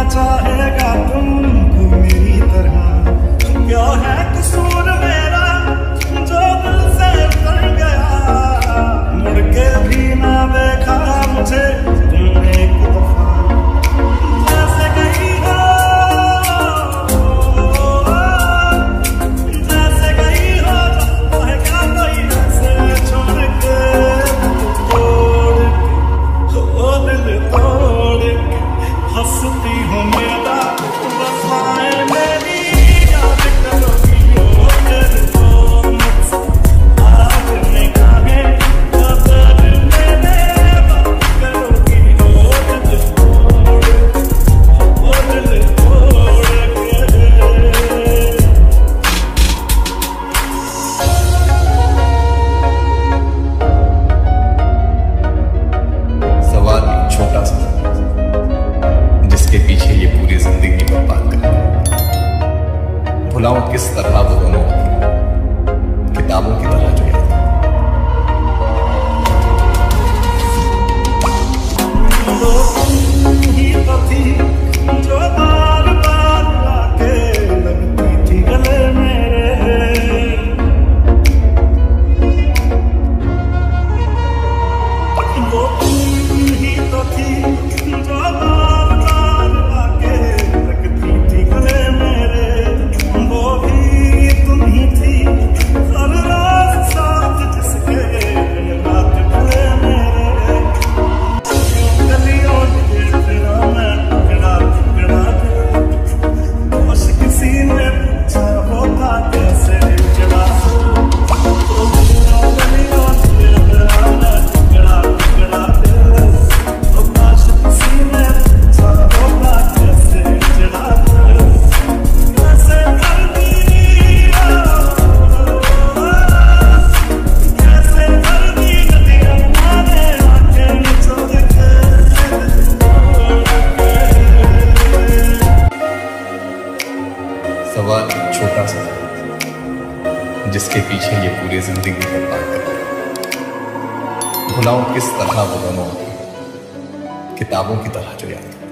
चाहेगा तुमको मेरी तरह। क्या है कसूर मेरा जो दिल से उतर गया, मुड़ के भी ना देखा मुझे तुमने एक दफा। जैसे गई हो, जैसे गई हो, है क्या कोई ऐसे छोड़ के तोड़ के, ओ दिल तोड़ के हंसती हो मेरा वफाएं मेरी याद करोगी हो तेरे तो मुझसे आज निगाहें कदर मेरे बात करोगी हो दिल तोड़ के, ओ दिल तोड़ के। सवाल एक छोटा सा जिसके पीछे ये पूरी जिंदगी बर्बाद कर दी। भुलाऊं किस तरह वो दोनों किताबों की तरह जो याद। वो तुम ही तो थी जो बार बार आके लगती थी गले मेरे। वो तुम ही तो थी जो बार बार आके लगती थी गले मेरे। वो भी तुम ही थी हर रात साथ जिसके रात गले मेरे। गलियों में तेरा मैं टुकड़ा टुकड़ा दिल, बस किसी ने पूछा होता कैसे जड़ा। गलियों में तेरा मैं टुकड़ा टुकड़ा दिल, बस किसी ने पूछा होता कैसे जड़ा। कैसे कर दिया, कैसे कर दी नदियां मारे आके निचोड़ के। सवाल एक छोटा सा जिसके पीछे ये पूरी जिंदगी बर्बाद कर दी। भुलाऊं किस तरह वो दोनों किताबों की तरह जो याद।